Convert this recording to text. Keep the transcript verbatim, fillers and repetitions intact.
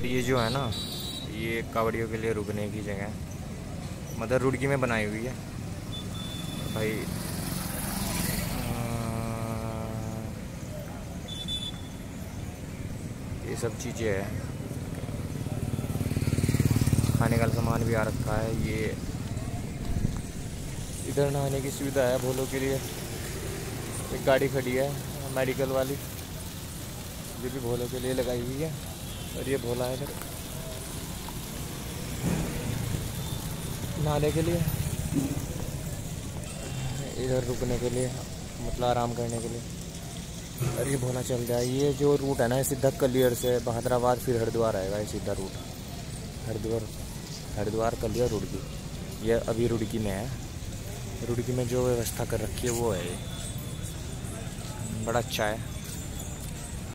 और ये जो है ना, ये कावड़ियों के लिए रुकने की जगह मतलब रुड़की में बनाई हुई है भाई। ये सब चीज़ें हैं, खाने का सामान भी आ रखा है। ये इधर नहाने की सुविधा है भोलों के लिए। एक गाड़ी खड़ी है मेडिकल वाली, ये भी भोलों के लिए लगाई हुई है। और ये भोला है इधर नहाने के लिए, इधर रुकने के लिए मतलब आराम करने के लिए। और ये भोला चल जाए। ये जो रूट है ना, सीधा कलियर से बहादुराबाद फिर हरिद्वार आएगा, ये सीधा रूट हरिद्वार हरिद्वार कलियर रुड़की। ये अभी रुड़की में है। रुड़की में जो व्यवस्था कर रखी है वो है, ये बड़ा अच्छा है।